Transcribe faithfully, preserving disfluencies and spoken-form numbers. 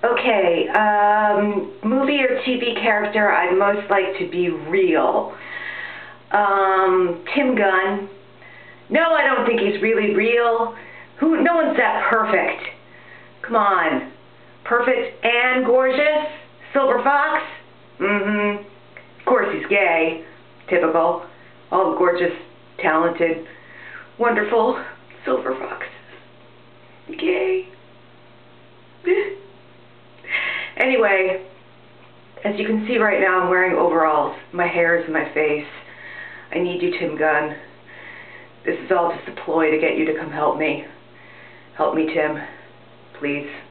Okay, um, movie or T V character I'd most like to be real. Um, Tim Gunn. No, I don't think he's really real. Who? No one's that perfect. Come on. Perfect and gorgeous? Silver Fox? Mm-hmm. Of course he's gay. Typical. All the gorgeous, talented, wonderful Silver Foxes. Gay. Anyway, as you can see right now, I'm wearing overalls. My hair is in my face. I need you, Tim Gunn. This is all just a ploy to get you to come help me. Help me, Tim. Please.